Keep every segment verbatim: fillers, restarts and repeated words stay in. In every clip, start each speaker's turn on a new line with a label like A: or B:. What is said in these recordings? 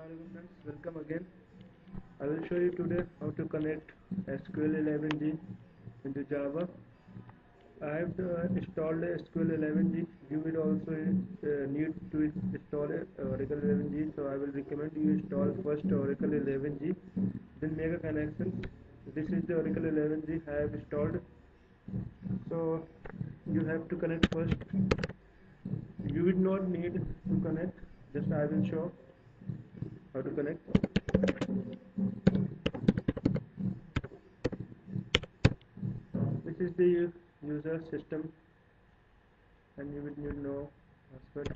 A: Hello friends, welcome again. I will show you today how to connect S Q L eleven G into Java. I have uh, installed S Q L eleven G. You will also uh, need to install uh, Oracle eleven G. So I will recommend you install first Oracle eleven G, then make a connection. This is the Oracle eleven G I have installed. So you have to connect first. You will not need to connect. Just I will show how to connect. This is the user system, and you will need no password.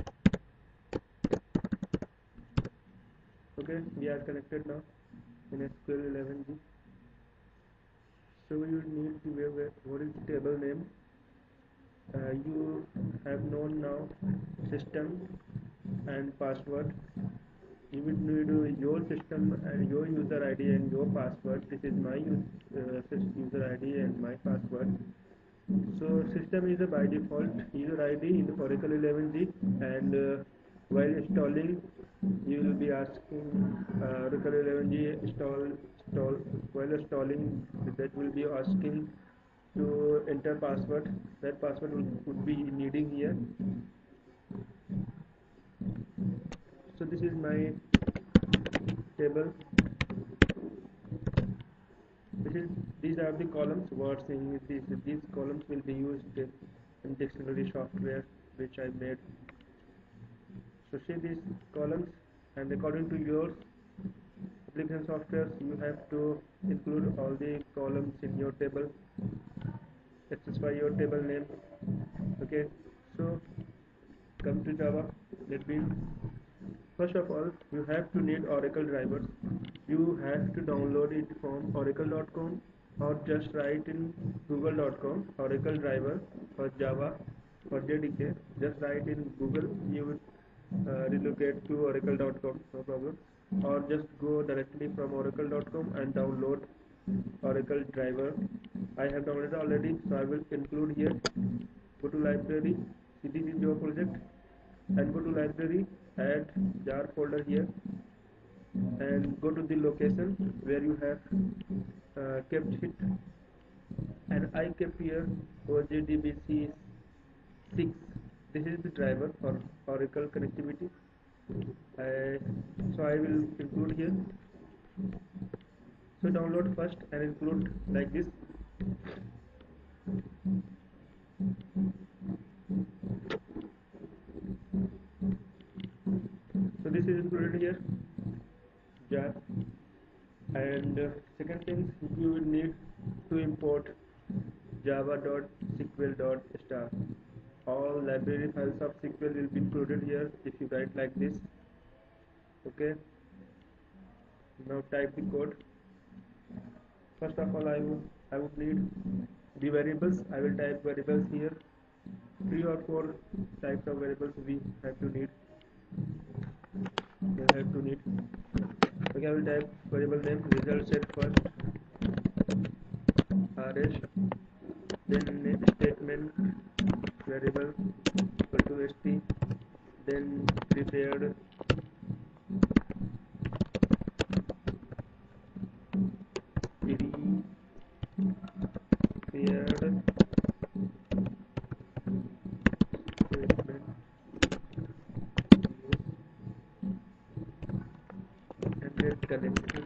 A: Okay, we are connected now in S Q L eleven G. So you need to where what is the table name. Uh, you have known now system and password. You will need uh, your system and your user I D and your password. This is my uh, user I D and my password. So system is a by default user I D in Oracle eleven G, and uh, while installing you will be asking uh, Oracle eleven G install install while installing that will be asking to enter password. That password would, would be needing here. So this is my table. This is these are the columns. Words in these these columns will be used in dictionary software which I made. So see these columns, and according to your application software you have to include all the columns in your table. Specify your table name. Okay, so come to Java. Let me first of all you have to need Oracle drivers. You have to download it from oracle dot com or just write in google dot com Oracle driver for Java or J D K. Just write in Google, you will uh, relocate to oracle dot com, no problem. Or just go directly from oracle dot com and download Oracle driver. I have downloaded already, so I will include here. Go to library, see this is your project, and go to library, add jar folder here, and go to the location where you have uh, kept it, and I kept here O J D B C six. This is the driver for Oracle connectivity. I, so I will include here. So download first and include like this. So this is included here, jar. And uh, second thing, you will need to import java.sql.star. All library files of S Q L will be included here if you write like this. Okay, now type the code. First of all, I would I would need the variables. I will type variables here. Three or four types of variables we have to need. We have to need. Okay, I will type variable name result set first. Rs, then statement variable equal to st, then prepared prepared statement, and then connection.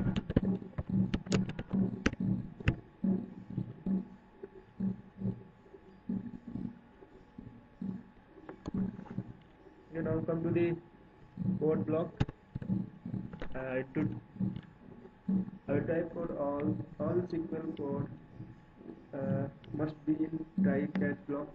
A: You now come to the code block. Uh, to I will type for all all S Q L code uh, must be in try catch block.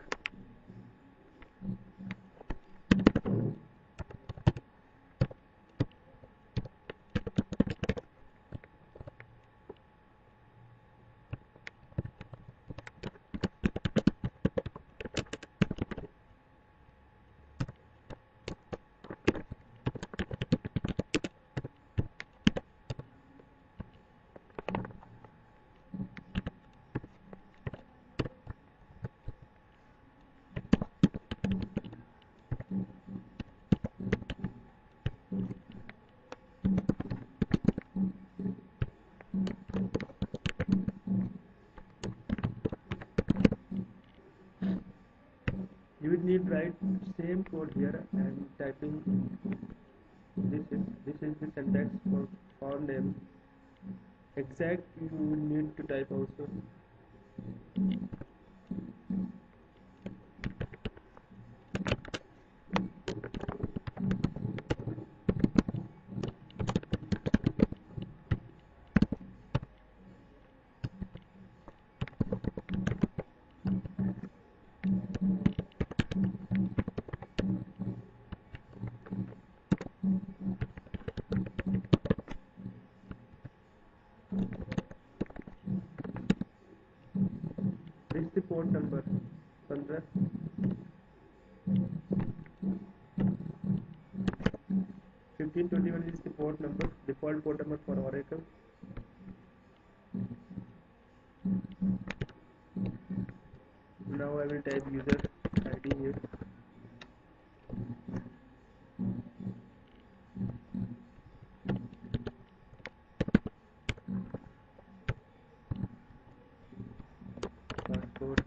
A: same code here. I am typing this is this is the syntax for font name. Exact you need to type also. This is the port number fifteen. fifteen twenty-one is the port number, default port number for Oracle. Now I will type user I D here. Passport.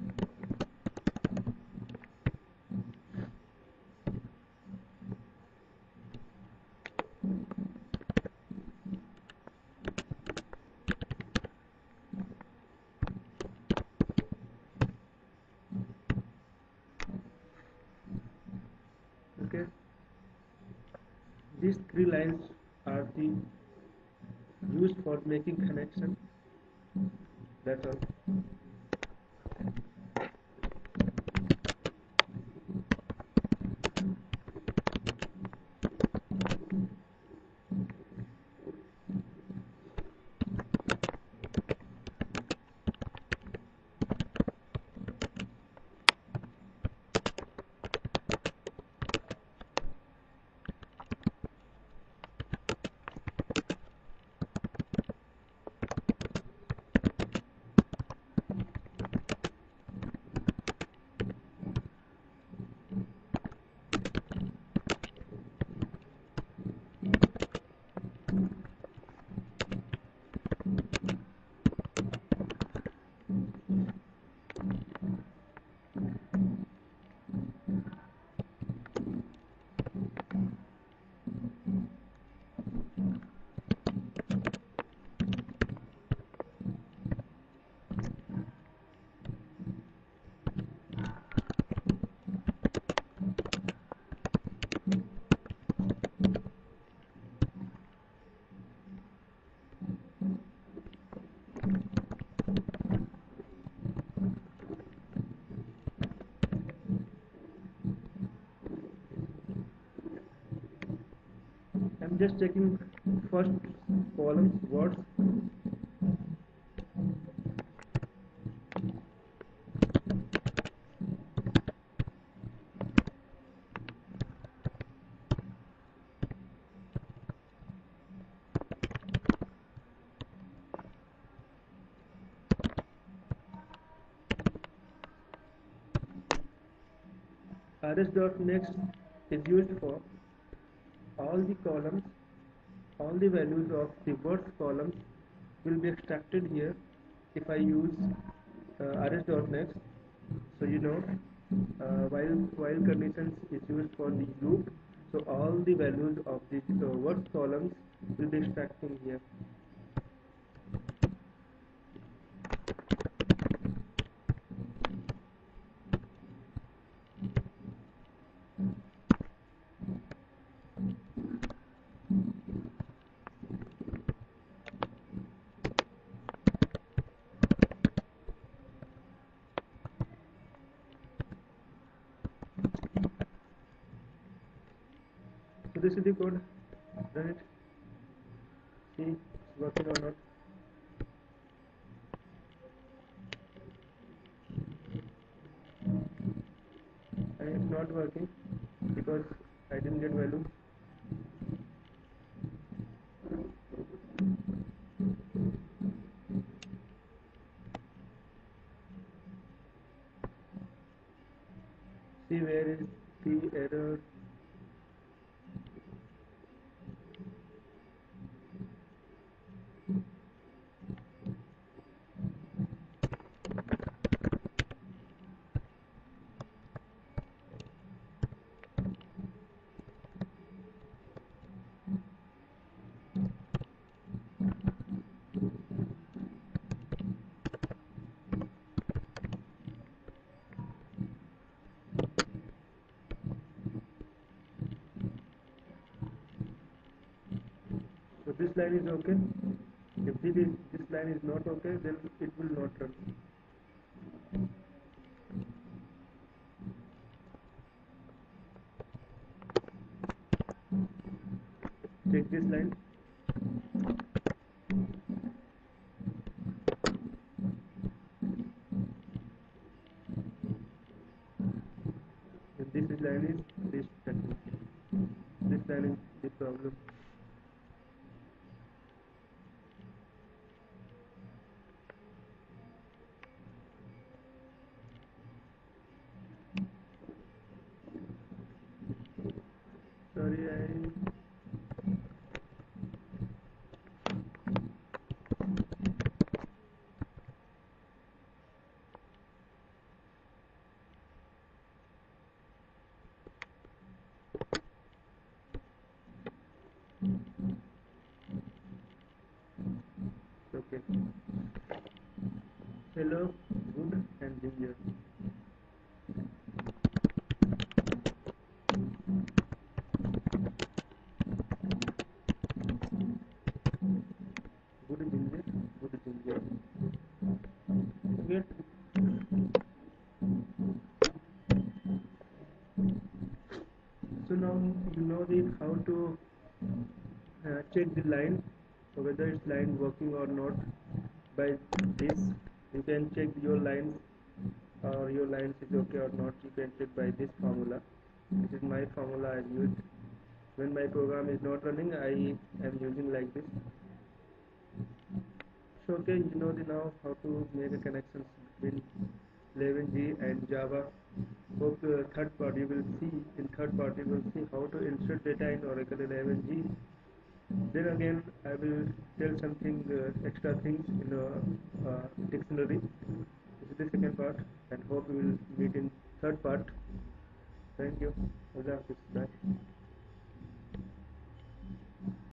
A: Okay. These three lines are the used for making connection. That's all. I'm just checking first columns words. Rs.next is used for all the columns, all the values of the words columns will be extracted here if I use uh, rs.next. So you know, uh, while while conditions is used for the loop, so all the values of the uh, words columns will be extracting here. So this is the code. Run it. See it's working or not. And it's not working because I didn't get value. See where is the error. So this line is okay. If this, is, this line is not okay, then it will not run. Check this line. If this is line is this technique. This line is the problem. Sorry, I okay. Hello, good and ginger. Good ginger, good ginger. Wait. So now you know the how to uh, check the line, so whether it's line working or not. By this, you can check your lines or your lines is okay or not. You can check by this formula. This is my formula I used. When my program is not running, I am using like this. So okay, you know the now how to make a connection between eleven G and Java. Hope uh, third part you will see in third part you will see how to insert data in Oracle eleven G. Then again I will tell something uh, extra things in a uh, dictionary. This is the second part, and hope we will meet in third part. Thank you. Allah Hafiz. Bye.